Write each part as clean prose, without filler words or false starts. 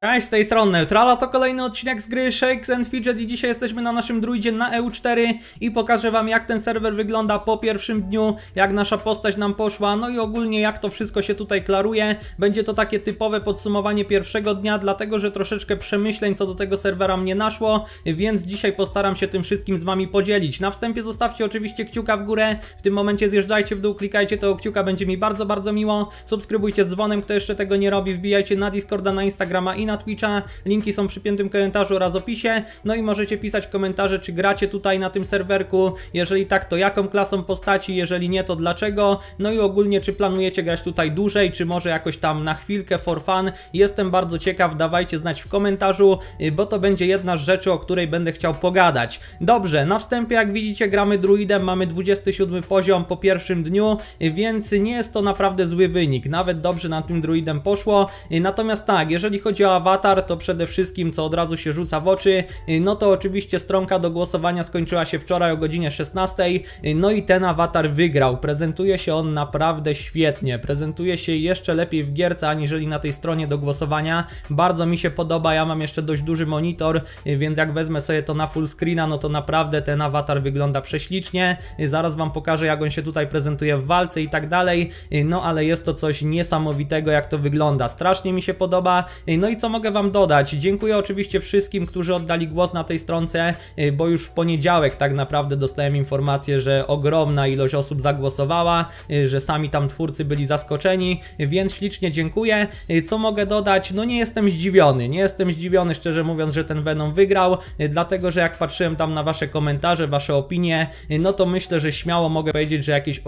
Cześć, z tej strony Neutrala, to kolejny odcinek z gry Shakes and Fidget i dzisiaj jesteśmy na naszym druidzie na EU4 i pokażę wam, jak ten serwer wygląda po pierwszym dniu, jak nasza postać nam poszła, no i ogólnie jak to wszystko się tutaj klaruje. Będzie to takie typowe podsumowanie pierwszego dnia, dlatego że troszeczkę przemyśleń co do tego serwera mnie naszło, więc dzisiaj postaram się tym wszystkim z wami podzielić. Na wstępie zostawcie oczywiście kciuka w górę, w tym momencie zjeżdżajcie w dół, klikajcie tego kciuka, będzie mi bardzo miło. Subskrybujcie z dzwonem, kto jeszcze tego nie robi, wbijajcie na Discorda, na Instagrama i na Twitcha, linki są przy piętym komentarzu oraz opisie, no i możecie pisać komentarze, czy gracie tutaj na tym serwerku, jeżeli tak, to jaką klasą postaci, jeżeli nie, to dlaczego, no i ogólnie, czy planujecie grać tutaj dłużej, czy może jakoś tam na chwilkę for fun. Jestem bardzo ciekaw, dawajcie znać w komentarzu, bo to będzie jedna z rzeczy, o której będę chciał pogadać. Dobrze, na wstępie jak widzicie gramy druidem, mamy 27 poziom po pierwszym dniu, więc nie jest to naprawdę zły wynik, nawet dobrze na tym druidem poszło. Natomiast tak, jeżeli chodzi o awatar, to przede wszystkim co od razu się rzuca w oczy, no to oczywiście stronka do głosowania skończyła się wczoraj o godzinie 16, no i ten awatar wygrał. Prezentuje się on naprawdę świetnie, prezentuje się jeszcze lepiej w gierce aniżeli na tej stronie do głosowania. Bardzo mi się podoba, ja mam jeszcze dość duży monitor, więc jak wezmę sobie to na full screena, no to naprawdę ten awatar wygląda prześlicznie. Zaraz wam pokażę, jak on się tutaj prezentuje w walce i tak dalej, no ale jest to coś niesamowitego, jak to wygląda. Strasznie mi się podoba. No i co mogę wam dodać? Dziękuję oczywiście wszystkim, którzy oddali głos na tej stronce, bo już w poniedziałek tak naprawdę dostałem informację, że ogromna ilość osób zagłosowała, że sami tam twórcy byli zaskoczeni, więc ślicznie dziękuję. Co mogę dodać? No nie jestem zdziwiony szczerze mówiąc, że ten Venom wygrał, dlatego że jak patrzyłem tam na wasze komentarze, wasze opinie, no to myślę, że śmiało mogę powiedzieć, że jakieś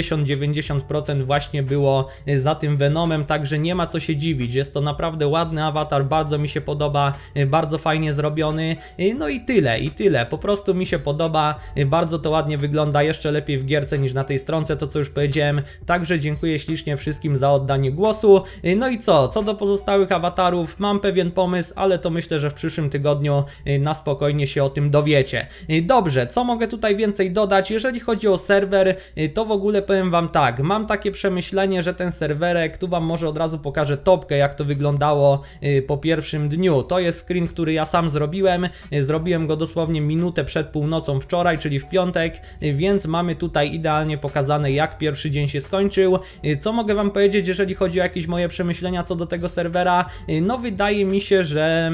80-90% właśnie było za tym Venomem, także nie ma co się dziwić. Jest to naprawdę ładny awatar, bardzo mi się podoba, bardzo fajnie zrobiony, no i tyle, po prostu mi się podoba, bardzo to ładnie wygląda, jeszcze lepiej w gierce niż na tej stronce, to co już powiedziałem, także dziękuję ślicznie wszystkim za oddanie głosu. No i co do pozostałych awatarów, mam pewien pomysł, ale to myślę, że w przyszłym tygodniu na spokojnie się o tym dowiecie. Dobrze, co mogę tutaj więcej dodać? Jeżeli chodzi o serwer, to w ogóle powiem wam tak, mam takie przemyślenie, że ten serwerek, tu wam może od razu pokażę topkę, jak to wyglądało po pierwszym dniu. To jest screen, który ja sam zrobiłem go dosłownie minutę przed północą wczoraj, czyli w piątek, więc mamy tutaj idealnie pokazane, jak pierwszy dzień się skończył. Co mogę wam powiedzieć, jeżeli chodzi o jakieś moje przemyślenia co do tego serwera? No wydaje mi się, że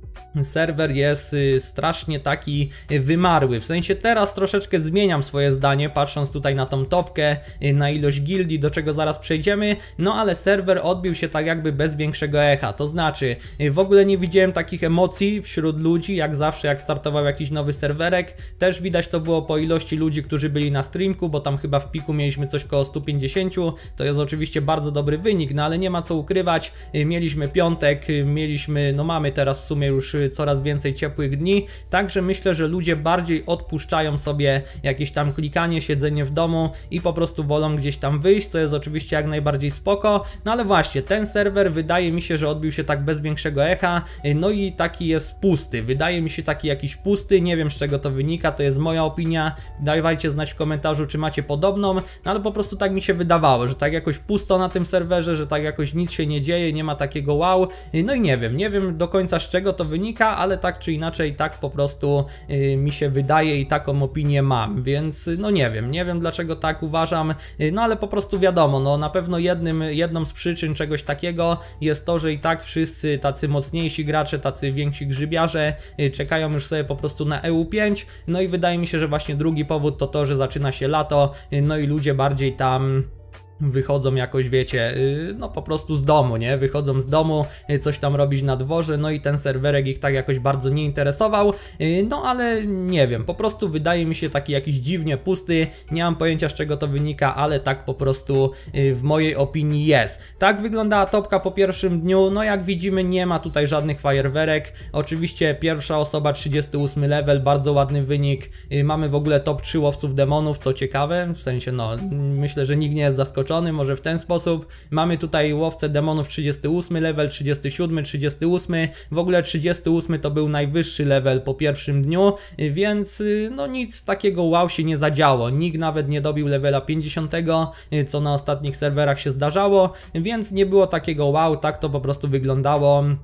serwer jest strasznie taki wymarły, w sensie teraz troszeczkę zmieniam swoje zdanie, patrząc tutaj na tą topkę, na ilość gildii, do czego zaraz przejdziemy, no ale serwer odbił się tak jakby bez większego echa, to znaczy w ogóle nie widziałem takich emocji wśród ludzi, jak zawsze jak startował jakiś nowy serwerek, też widać to było po ilości ludzi, którzy byli na streamku, bo tam chyba w piku mieliśmy coś koło 150, to jest oczywiście bardzo dobry wynik, no ale nie ma co ukrywać, mieliśmy piątek, no mamy teraz w sumie już coraz więcej ciepłych dni, także myślę, że ludzie bardziej odpuszczają sobie jakieś tam klikanie, siedzenie w domu i po prostu wolą gdzieś tam wyjść, co jest oczywiście jak najbardziej spoko, no ale właśnie, ten serwer wydaje mi się, że odbił się tak bez większego echa, no i taki jest pusty, wydaje mi się taki jakiś pusty, nie wiem z czego to wynika, to jest moja opinia, dawajcie znać w komentarzu, czy macie podobną, no ale po prostu tak mi się wydawało, że tak jakoś pusto na tym serwerze, że tak jakoś nic się nie dzieje, nie ma takiego wow, no i nie wiem do końca z czego to wynika, ale tak czy inaczej tak po prostu mi się wydaje i taką opinię mam, więc no nie wiem dlaczego tak uważam, no ale po prostu wiadomo, no na pewno jedną z przyczyn czegoś takiego jest to, że i tak wszyscy tacy mocniejsi gracze, tacy więksi grzybiarze czekają już sobie po prostu na EU5, no i wydaje mi się, że właśnie drugi powód to to, że zaczyna się lato, no i ludzie bardziej tam wychodzą jakoś, wiecie, no po prostu z domu, nie? Wychodzą z domu, coś tam robić na dworze, no i ten serwerek ich tak jakoś bardzo nie interesował, no ale nie wiem, po prostu wydaje mi się taki jakiś dziwnie pusty, nie mam pojęcia z czego to wynika, ale tak po prostu w mojej opinii jest. Tak wyglądała topka po pierwszym dniu, no jak widzimy nie ma tutaj żadnych fajerwerek, oczywiście pierwsza osoba 38 level, bardzo ładny wynik, mamy w ogóle top 3 łowców demonów, co ciekawe, w sensie no myślę, że nikt nie jest zaskoczony, może w ten sposób. Mamy tutaj łowcę demonów 38 level, 37, 38, w ogóle 38 to był najwyższy level po pierwszym dniu, więc no nic takiego wow się nie zadziało, nikt nawet nie dobił levela 50, co na ostatnich serwerach się zdarzało, więc nie było takiego wow, tak to po prostu wyglądało.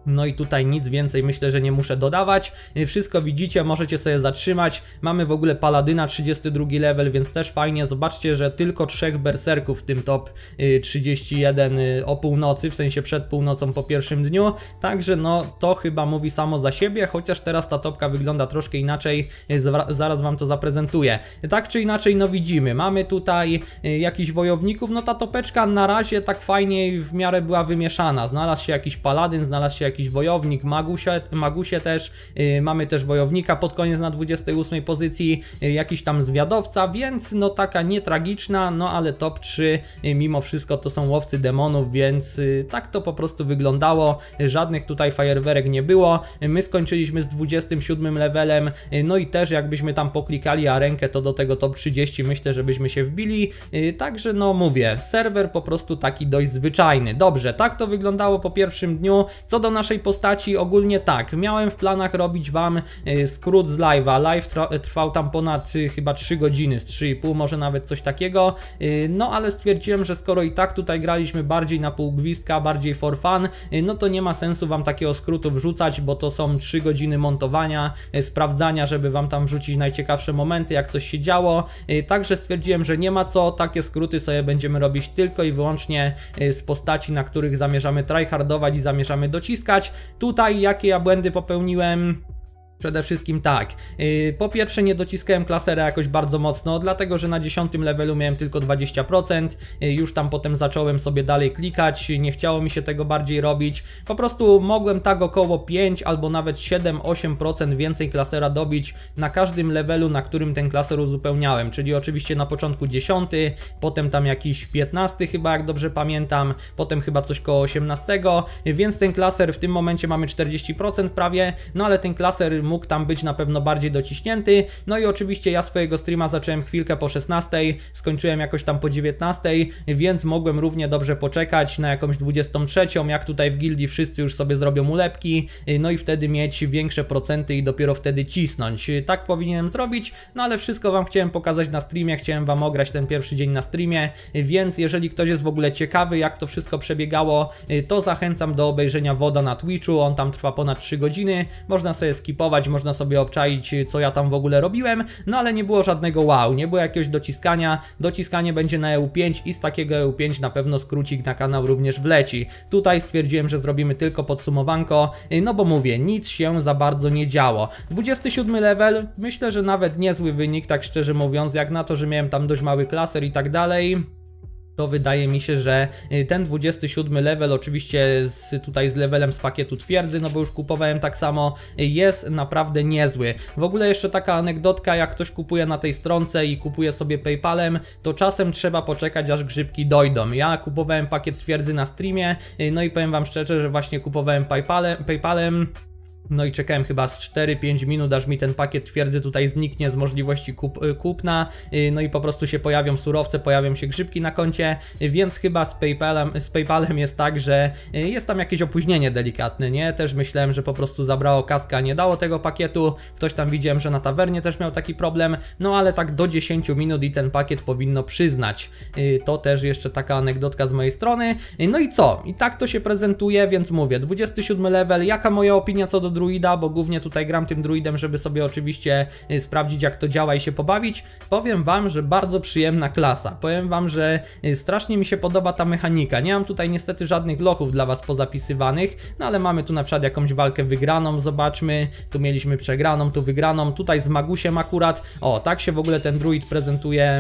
No i tutaj nic więcej myślę, że nie muszę dodawać. Wszystko widzicie, możecie sobie zatrzymać. Mamy w ogóle Paladyna 32 level, więc też fajnie. Zobaczcie, że tylko 3 berserków w tym top 31 o północy, w sensie przed północą po pierwszym dniu. Także no to chyba mówi samo za siebie, chociaż teraz ta topka wygląda troszkę inaczej. Zaraz wam to zaprezentuję. Tak czy inaczej, no widzimy, mamy tutaj jakichś wojowników. No ta topeczka na razie tak fajnie w miarę była wymieszana. Znalazł się jakiś Paladyn, znalazł się jakiś wojownik, Magusie też, mamy też wojownika pod koniec na 28 pozycji, jakiś tam zwiadowca, więc no taka nietragiczna, no ale top 3 mimo wszystko to są łowcy demonów, więc tak to po prostu wyglądało, żadnych tutaj fajerwerek nie było, my skończyliśmy z 27 levelem, no i też jakbyśmy tam poklikali arenkę, to do tego top 30 myślę, żebyśmy się wbili, także no mówię, serwer po prostu taki dość zwyczajny. Dobrze, tak to wyglądało po pierwszym dniu. Co do naszej postaci, ogólnie tak, miałem w planach robić wam skrót z live'a. Live trwał tam ponad chyba 3 godziny, z 3,5, może nawet coś takiego, no ale stwierdziłem, że skoro i tak tutaj graliśmy bardziej na pół gwizdka, bardziej for fun, no to nie ma sensu wam takiego skrótu wrzucać, bo to są 3 godziny montowania, sprawdzania, żeby wam tam wrzucić najciekawsze momenty, jak coś się działo, także stwierdziłem, że nie ma co, takie skróty sobie będziemy robić tylko i wyłącznie z postaci, na których zamierzamy tryhardować i zamierzamy dociskać. Tutaj jakie ja błędy popełniłem? Przede wszystkim tak, po pierwsze nie dociskałem klasera jakoś bardzo mocno, dlatego że na 10 levelu miałem tylko 20%, już tam potem zacząłem sobie dalej klikać, nie chciało mi się tego bardziej robić, po prostu mogłem tak około 5 albo nawet 7-8% więcej klasera dobić na każdym levelu, na którym ten klaser uzupełniałem, czyli oczywiście na początku 10, potem tam jakiś 15 chyba, jak dobrze pamiętam, potem chyba coś koło 18, więc ten klaser w tym momencie mamy 40% prawie, no ale ten klaser mógł tam być na pewno bardziej dociśnięty, no i oczywiście ja swojego streama zacząłem chwilkę po 16, skończyłem jakoś tam po 19, więc mogłem równie dobrze poczekać na jakąś 23, jak tutaj w gildii wszyscy już sobie zrobią ulepki, no i wtedy mieć większe procenty i dopiero wtedy cisnąć. Tak powinienem zrobić, no ale wszystko wam chciałem pokazać na streamie, chciałem wam ograć ten pierwszy dzień na streamie, więc jeżeli ktoś jest w ogóle ciekawy, jak to wszystko przebiegało, to zachęcam do obejrzenia VODa na Twitchu, on tam trwa ponad 3 godziny, można sobie skipować, można sobie obczaić, co ja tam w ogóle robiłem, no ale nie było żadnego wow, nie było jakiegoś dociskania, dociskanie będzie na EU5 i z takiego EU5 na pewno skrócik na kanał również wleci. Tutaj stwierdziłem, że zrobimy tylko podsumowanko, no bo mówię, nic się za bardzo nie działo. 27 level, myślę, że nawet niezły wynik, tak szczerze mówiąc, jak na to, że miałem tam dość mały klaser i tak dalej. To wydaje mi się, że ten 27 level, oczywiście tutaj z levelem z pakietu twierdzy, no bo już kupowałem tak samo, jest naprawdę niezły. W ogóle jeszcze taka anegdotka, jak ktoś kupuje na tej stronce i kupuje sobie PayPalem, to czasem trzeba poczekać, aż grzybki dojdą. Ja kupowałem pakiet twierdzy na streamie, no i powiem wam szczerze, że właśnie kupowałem PayPalem. No i czekałem chyba z 4-5 minut, aż mi ten pakiet twierdzy tutaj zniknie z możliwości kupna, no i po prostu się pojawią surowce, pojawią się grzybki na koncie, więc chyba z PayPalem jest tak, że jest tam jakieś opóźnienie delikatne, nie? Też myślałem, że po prostu zabrało kaskę, a nie dało tego pakietu, ktoś tam widziałem, że na tawernie też miał taki problem, no ale tak do 10 minut i ten pakiet powinno przyznać. To też jeszcze taka anegdotka z mojej strony. No i co? I tak to się prezentuje, więc mówię, 27 level, jaka moja opinia co do druida, bo głównie tutaj gram tym druidem, żeby sobie oczywiście sprawdzić, jak to działa i się pobawić. Powiem wam, że bardzo przyjemna klasa. Powiem wam, że strasznie mi się podoba ta mechanika. Nie mam tutaj niestety żadnych lochów dla was pozapisywanych, no ale mamy tu na przykład jakąś walkę wygraną, zobaczmy. Tu mieliśmy przegraną, tu wygraną, tutaj z Magusiem akurat. O, tak się w ogóle ten druid prezentuje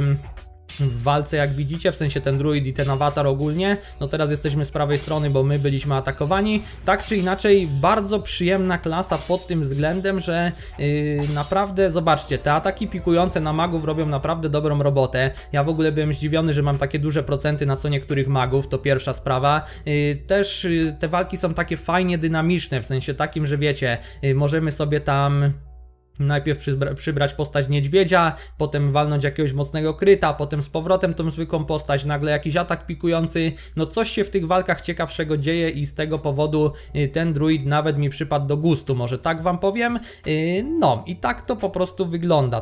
w walce, jak widzicie, w sensie ten druid i ten awatar ogólnie. No teraz jesteśmy z prawej strony, bo my byliśmy atakowani. Tak czy inaczej, bardzo przyjemna klasa pod tym względem, że naprawdę, zobaczcie, te ataki pikujące na magów robią naprawdę dobrą robotę. Ja w ogóle byłem zdziwiony, że mam takie duże procenty na co niektórych magów, to pierwsza sprawa. Też te walki są takie fajnie dynamiczne, w sensie takim, że wiecie, możemy sobie tam najpierw przybrać postać niedźwiedzia, potem walnąć jakiegoś mocnego kryta, potem z powrotem tą zwykłą postać, nagle jakiś atak pikujący. No coś się w tych walkach ciekawszego dzieje i z tego powodu ten druid nawet mi przypadł do gustu, może tak wam powiem. No i tak to po prostu wygląda,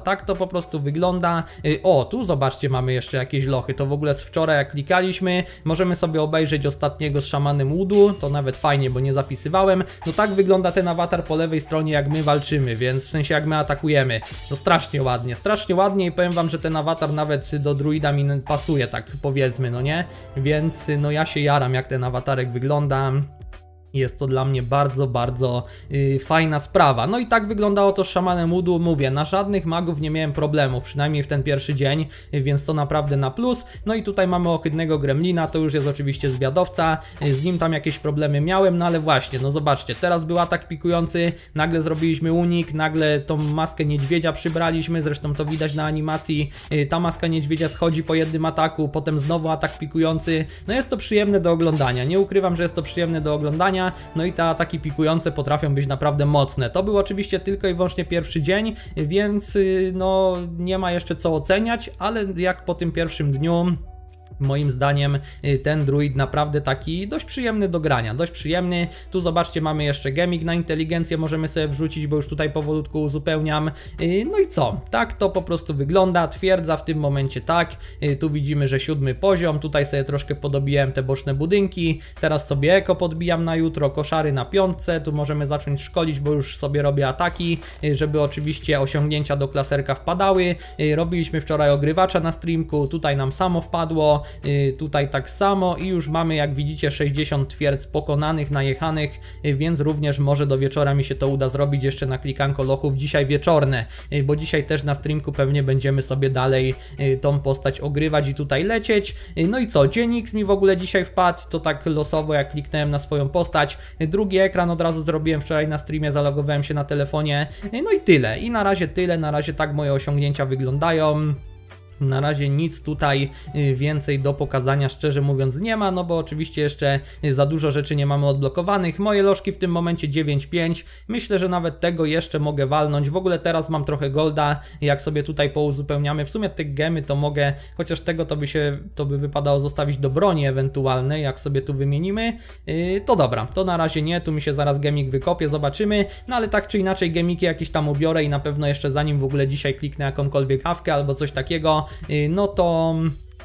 O, tu zobaczcie, mamy jeszcze jakieś lochy, to w ogóle z wczoraj jak klikaliśmy, możemy sobie obejrzeć ostatniego z szamanem Woodu, to nawet fajnie, bo nie zapisywałem. No tak wygląda ten awatar po lewej stronie, jak my walczymy, więc w sensie jak my atakujemy. No strasznie ładnie i powiem wam, że ten awatar nawet do druida mi pasuje, tak powiedzmy, no nie? Więc no ja się jaram, jak ten awatarek wygląda. Jest to dla mnie bardzo fajna sprawa. No i tak wyglądało to z szamanem Woodu. Mówię, na żadnych magów nie miałem problemu, przynajmniej w ten pierwszy dzień, więc to naprawdę na plus. No i tutaj mamy ohydnego gremlina, to już jest oczywiście zwiadowca. Z nim tam jakieś problemy miałem, no ale właśnie, no zobaczcie, teraz był atak pikujący, nagle zrobiliśmy unik, nagle tą maskę niedźwiedzia przybraliśmy, zresztą to widać na animacji. Ta maska niedźwiedzia schodzi po jednym ataku, potem znowu atak pikujący. No jest to przyjemne do oglądania, nie ukrywam, że jest to przyjemne do oglądania. No i te ataki pikujące potrafią być naprawdę mocne. To był oczywiście tylko i wyłącznie pierwszy dzień, więc no nie ma jeszcze co oceniać, ale jak po tym pierwszym dniu, moim zdaniem ten druid naprawdę taki dość przyjemny do grania, dość przyjemny. Tu zobaczcie, mamy jeszcze gemik na inteligencję, możemy sobie wrzucić, bo już tutaj powolutku uzupełniam. No i co? Tak to po prostu wygląda, twierdza w tym momencie tak. Tu widzimy, że 7. poziom, tutaj sobie troszkę podobijałem te boczne budynki, teraz sobie eko podbijam na jutro, koszary na 5, tu możemy zacząć szkolić, bo już sobie robię ataki, żeby oczywiście osiągnięcia do klaserka wpadały. Robiliśmy wczoraj ogrywacza na streamku, tutaj nam samo wpadło. Tutaj tak samo i już mamy, jak widzicie, 60 twierdz pokonanych, najechanych, więc również może do wieczora mi się to uda zrobić jeszcze na klikanko lochów dzisiaj wieczorne, bo dzisiaj też na streamku pewnie będziemy sobie dalej tą postać ogrywać i tutaj lecieć. No i co, dzień X mi w ogóle dzisiaj wpadł, to tak losowo jak kliknąłem na swoją postać, drugi ekran od razu zrobiłem wczoraj na streamie, zalogowałem się na telefonie, no i tyle, i na razie tyle, na razie tak moje osiągnięcia wyglądają. Na razie nic tutaj więcej do pokazania, szczerze mówiąc, nie ma, no bo oczywiście jeszcze za dużo rzeczy nie mamy odblokowanych. Moje lożki w tym momencie 9,5, myślę, że nawet tego jeszcze mogę walnąć. W ogóle teraz mam trochę golda, jak sobie tutaj pouzupełniamy, w sumie te gemy to mogę, chociaż tego to by wypadało zostawić do broni ewentualnej, jak sobie tu wymienimy. To dobra, to na razie nie, tu mi się zaraz gemik wykopie, zobaczymy, no ale tak czy inaczej gemiki jakieś tam ubiorę i na pewno jeszcze zanim w ogóle dzisiaj kliknę jakąkolwiek awkę albo coś takiego, no to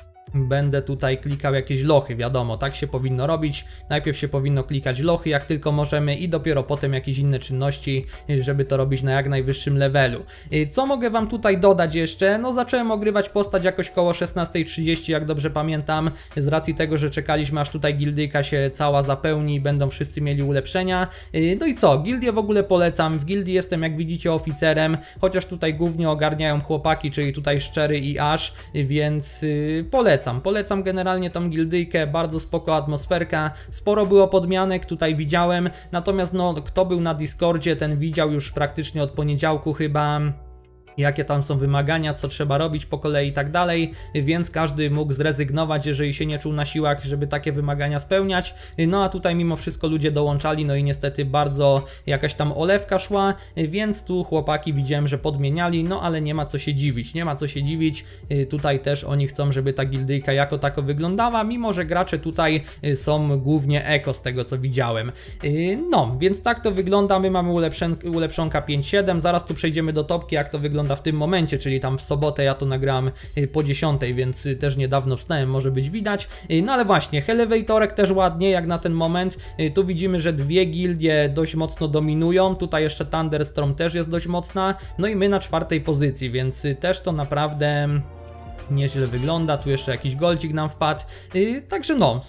będę tutaj klikał jakieś lochy, wiadomo, tak się powinno robić. Najpierw się powinno klikać lochy, jak tylko możemy, i dopiero potem jakieś inne czynności, żeby to robić na jak najwyższym levelu. Co mogę wam tutaj dodać jeszcze? No zacząłem ogrywać postać jakoś koło 16:30, jak dobrze pamiętam, z racji tego, że czekaliśmy aż tutaj gildyjka się cała zapełni i będą wszyscy mieli ulepszenia. No i co? Gildię w ogóle polecam. W gildii jestem, jak widzicie, oficerem, chociaż tutaj głównie ogarniają chłopaki, czyli tutaj Szczery i Ash, więc polecam generalnie tą gildyjkę, bardzo spoko atmosferka, sporo było podmianek, tutaj widziałem, natomiast no kto był na Discordzie, ten widział już praktycznie od poniedziałku chyba, jakie tam są wymagania, co trzeba robić po kolei i tak dalej, więc każdy mógł zrezygnować, jeżeli się nie czuł na siłach, żeby takie wymagania spełniać. No a tutaj mimo wszystko ludzie dołączali, no i niestety bardzo jakaś tam olewka szła, więc tu chłopaki widziałem, że podmieniali, no ale nie ma co się dziwić, tutaj też oni chcą, żeby ta gildyjka jako tako wyglądała, mimo że gracze tutaj są głównie eko z tego co widziałem. No, więc tak to wygląda, my mamy ulepszonka 5.7, zaraz tu przejdziemy do topki, jak to wygląda w tym momencie, czyli tam w sobotę, ja to nagrałem po 10, więc też niedawno wstałem, może być widać. No ale właśnie, Elevatorek też ładnie, jak na ten moment. Tu widzimy, że dwie gildie dość mocno dominują, tutaj jeszcze Thunderstorm też jest dość mocna, no i my na 4. pozycji, więc też to naprawdę nieźle wygląda, tu jeszcze jakiś goldzik nam wpadł, także no,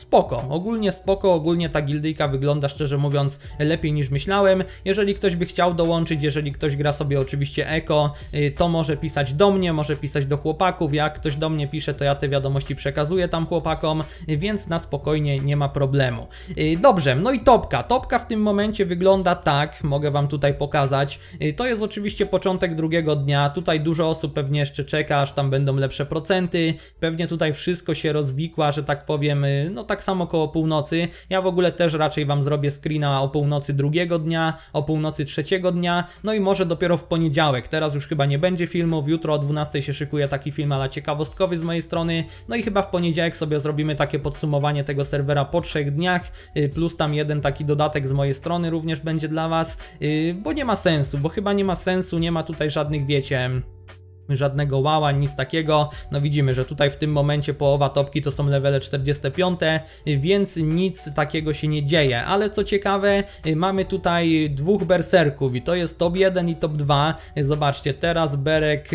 ogólnie ta gildyjka wygląda, szczerze mówiąc, lepiej niż myślałem. Jeżeli ktoś by chciał dołączyć, jeżeli ktoś gra sobie oczywiście eko, to może pisać do mnie, może pisać do chłopaków, jak ktoś do mnie pisze, to ja te wiadomości przekazuję tam chłopakom, więc na spokojnie nie ma problemu. Dobrze, no i topka w tym momencie wygląda tak, mogę wam tutaj pokazać, to jest oczywiście początek drugiego dnia, tutaj dużo osób pewnie jeszcze czeka, aż tam będą lepsze produkty, procenty, pewnie tutaj wszystko się rozwikła, że tak powiem, no tak samo koło północy. Ja w ogóle też raczej wam zrobię screena o północy drugiego dnia, o północy trzeciego dnia, no i może dopiero w poniedziałek. Teraz już chyba nie będzie filmów, jutro o 12 się szykuje taki film ale ciekawostkowy z mojej strony, no i chyba w poniedziałek sobie zrobimy takie podsumowanie tego serwera po 3 dniach, plus tam jeden taki dodatek z mojej strony również będzie dla was, bo nie ma sensu, bo chyba nie ma sensu, nie ma tutaj żadnych, wiecie, żadnego łała, nic takiego. No widzimy, że tutaj w tym momencie połowa topki to są levele 45, więc nic takiego się nie dzieje, ale co ciekawe, mamy tutaj dwóch berserków i to jest top 1 i top 2. Zobaczcie, teraz berek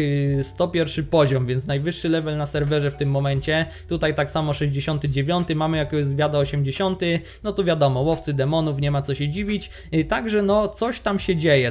101 poziom, więc najwyższy level na serwerze w tym momencie. Tutaj tak samo 69, mamy jakiegoś zwiada 80, no to wiadomo, łowcy demonów, nie ma co się dziwić, także no coś tam się dzieje,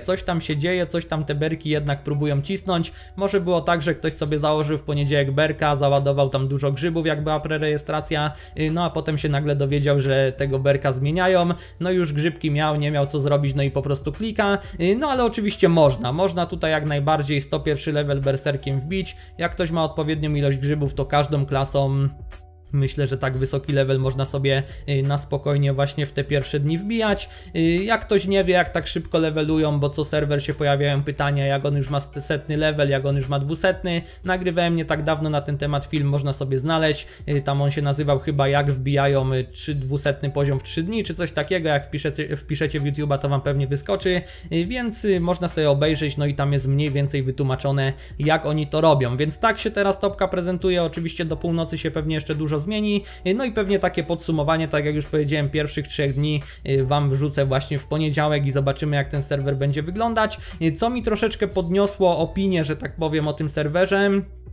coś tam te berki jednak próbują cisnąć. Może było tak, że ktoś sobie założył w poniedziałek berka, załadował tam dużo grzybów, jak była prerejestracja, no a potem się nagle dowiedział, że tego berka zmieniają, no już grzybki miał, nie miał co zrobić, no i po prostu klika, no ale oczywiście można tutaj jak najbardziej 101 level berserkiem wbić, jak ktoś ma odpowiednią ilość grzybów, to każdą klasą myślę, że tak wysoki level można sobie na spokojnie właśnie w te pierwsze dni wbijać. Jak ktoś nie wie, jak tak szybko levelują, bo co serwer się pojawiają pytania, jak on już ma 100 level, jak on już ma 200. Nagrywałem nie tak dawno na ten temat film, można sobie znaleźć. Tam on się nazywał chyba jak wbijają 200 poziom w 3 dni, czy coś takiego. Jak wpiszecie w YouTube'a, to wam pewnie wyskoczy, więc można sobie obejrzeć, no i tam jest mniej więcej wytłumaczone, jak oni to robią. Więc tak się teraz topka prezentuje, oczywiście do północy się pewnie jeszcze dużo zmieni, no i pewnie takie podsumowanie, tak jak już powiedziałem, pierwszych 3 dni wam wrzucę właśnie w poniedziałek i zobaczymy, jak ten serwer będzie wyglądać. Co mi troszeczkę podniosło opinię, że tak powiem, o tym serwerze,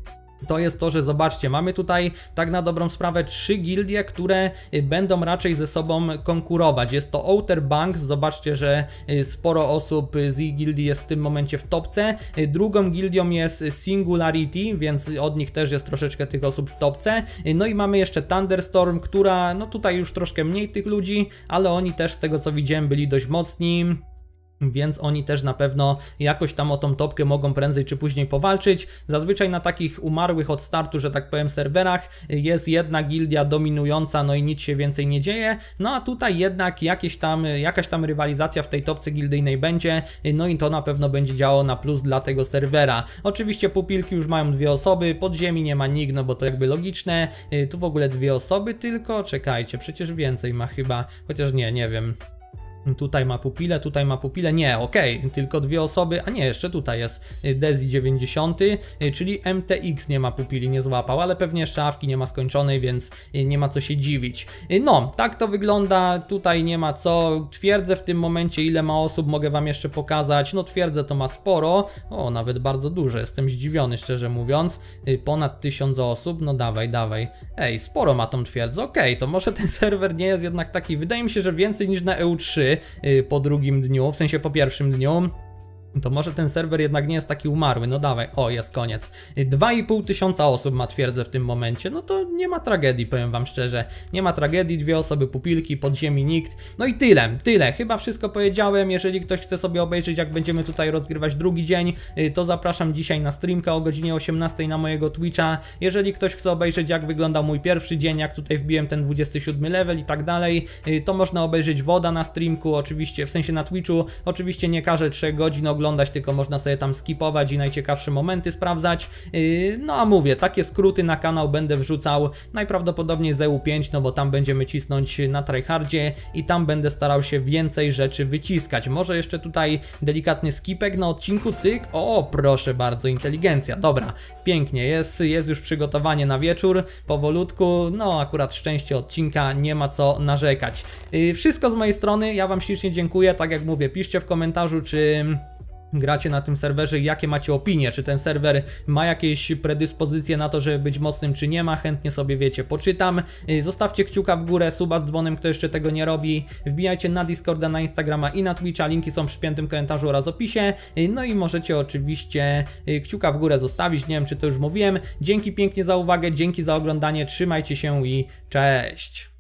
to jest to, że zobaczcie, mamy tutaj tak na dobrą sprawę 3 gildie, które będą raczej ze sobą konkurować. Jest to Outer Banks, zobaczcie, że sporo osób z ich gildii jest w tym momencie w topce. Drugą gildią jest Singularity, więc od nich też jest troszeczkę tych osób w topce. No i mamy jeszcze Thunderstorm, która, no tutaj już troszkę mniej tych ludzi, ale oni też z tego co widziałem byli dość mocni. Więc oni też na pewno jakoś tam o tą topkę mogą prędzej czy później powalczyć. Zazwyczaj na takich umarłych od startu, że tak powiem, serwerach jest jedna gildia dominująca, no i nic się więcej nie dzieje. No a tutaj jednak jakaś tam rywalizacja w tej topce gildyjnej będzie, no i to na pewno będzie działało na plus dla tego serwera. Oczywiście pupilki już mają 2 osoby, pod ziemi nie ma nikt, no bo to jakby logiczne. Tu w ogóle 2 osoby tylko, czekajcie, przecież więcej ma chyba, chociaż nie wiem. Tutaj ma pupilę, nie, okej, tylko 2 osoby, a nie, jeszcze tutaj jest Dezi 90, czyli MTX nie ma pupili, nie złapał, ale pewnie jeszcze awki nie ma skończonej, więc nie ma co się dziwić. No, tak to wygląda, tutaj nie ma co, twierdzę w tym momencie, ile ma osób, mogę wam jeszcze pokazać, no twierdzę to ma sporo, o, nawet bardzo dużo, jestem zdziwiony szczerze mówiąc, ponad 1000 osób, no dawaj, ej, sporo ma tą twierdzę, okej, to może ten serwer nie jest jednak taki, wydaje mi się, że więcej niż na EU3, po drugim dniu, w sensie po pierwszym dniu. To może ten serwer jednak nie jest taki umarły, no dawaj, o jest koniec. 2500 osób ma twierdzę w tym momencie, no to nie ma tragedii, powiem wam szczerze. Nie ma tragedii, 2 osoby pupilki, pod ziemi nikt. No i tyle, chyba wszystko powiedziałem. Jeżeli ktoś chce sobie obejrzeć, jak będziemy tutaj rozgrywać drugi dzień, to zapraszam dzisiaj na streamkę o godzinie 18 na mojego Twitcha. Jeżeli ktoś chce obejrzeć, jak wyglądał mój pierwszy dzień, jak tutaj wbiłem ten 27 level i tak dalej, to można obejrzeć woda na streamku, oczywiście, w sensie na Twitchu. Oczywiście nie każę 3 godzin oglądać, tylko można sobie tam skipować i najciekawsze momenty sprawdzać. No a mówię, takie skróty na kanał będę wrzucał najprawdopodobniej z EU5, no bo tam będziemy cisnąć na tryhardzie i tam będę starał się więcej rzeczy wyciskać. Może jeszcze tutaj delikatny skipek na odcinku, cyk, o proszę bardzo, inteligencja, dobra, pięknie, jest już przygotowanie na wieczór, powolutku, no akurat szczęście odcinka, nie ma co narzekać. Wszystko z mojej strony, ja wam ślicznie dziękuję, tak jak mówię, piszcie w komentarzu, czy gracie na tym serwerze i jakie macie opinie, czy ten serwer ma jakieś predyspozycje na to, żeby być mocnym, czy nie ma, chętnie sobie, wiecie, poczytam. Zostawcie kciuka w górę, suba z dzwonem, kto jeszcze tego nie robi, wbijajcie na Discorda, na Instagrama i na Twitcha, linki są w przypiętym komentarzu oraz opisie, no i możecie oczywiście kciuka w górę zostawić, nie wiem czy to już mówiłem. Dzięki pięknie za uwagę, dzięki za oglądanie, trzymajcie się i cześć!